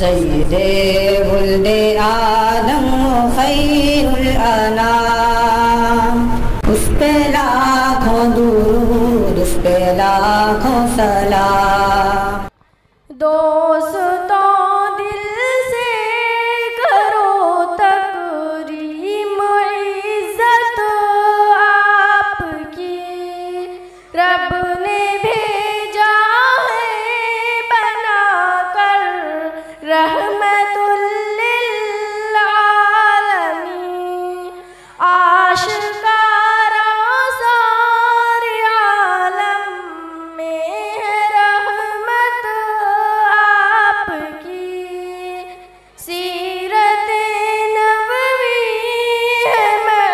सय्यदे वुल्दे आदम खैरुल अनाम, उस पे लाखों दुरूद, उस पे लाखों सलाम। दोस्तों दिल से करो तकरीम, इज्जत आपकी रब ने भेजा है बनाकर रहमतुल लिल आलमीन। आशिकारा सारे आलम में है रहमत आपकी। सीरत नबवी है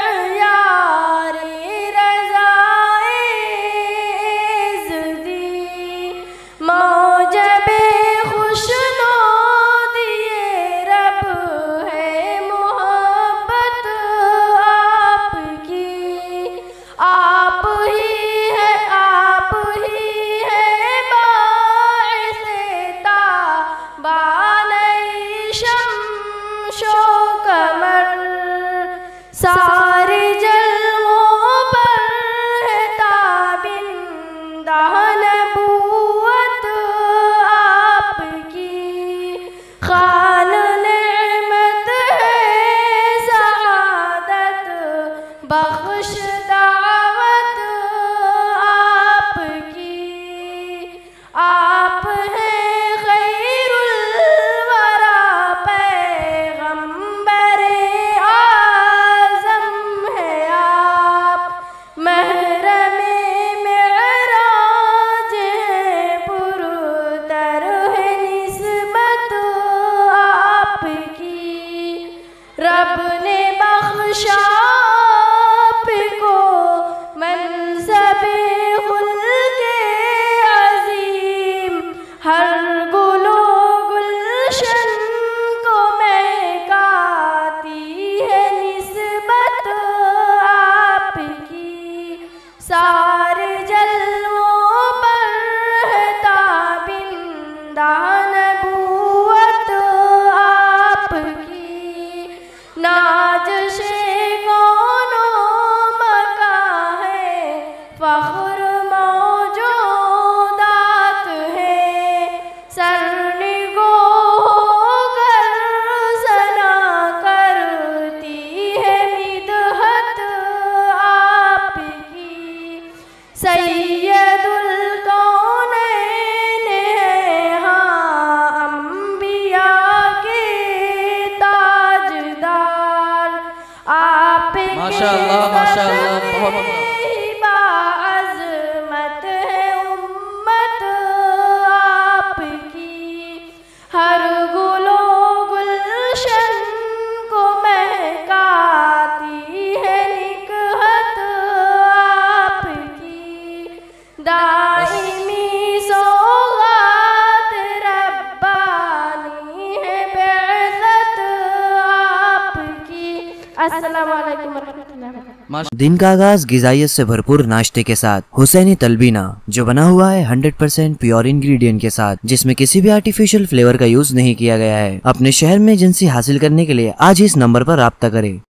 मयारे रज़ाए इज़्ज़ती, मौजबे खुशनुदी रब है मोहब्बत आपकी। आप ही है बाइसे ताबानई शम्शो कमर, सारे जलवों पर है ताबिंदा नबूवत आपकी। खान नेमत है सआदत बख्श दावत आपकी। आप हैं खैरुल वरा पैगंबरे आज़म है आप। महरमे मेराज हैं पुरतर है निस्बत आपकी। रब ने बख्शा आपको मनसबे खुल्के अज़ीम, हर गुलो गुलशन को महकाती है निस्बत आपकी। सारे जलवों पर है ताबिंदा नबूवत आपकी। नाज़-ए कौनो मका है, फ़ख्र मौजूदात है, सरनिगो होकर सना करती है मिदहत आपकी। सैयदुल कौनैन है हाँ अंबिया के ताजदार, आपके माशाअल्लाह माशाअल्लाह, बहुत बाअज़मत है उम्मत आपकी। हर गुलो गुलशन को महकाती है निकहत आपकी। दाइमी सौगात रब्बानी है बेअज़त आपकी। अस्सलामु अलैकुम वरहमतुल्लाहि वबरकातुहू। दिन का आगाज गिजाइत से भरपूर नाश्ते के साथ हुसैनी तलबीना, जो बना हुआ है 100% प्योर इंग्रेडिएंट के साथ, जिसमें किसी भी आर्टिफिशियल फ्लेवर का यूज नहीं किया गया है। अपने शहर में एजेंसी हासिल करने के लिए आज इस नंबर पर राब्ता करें।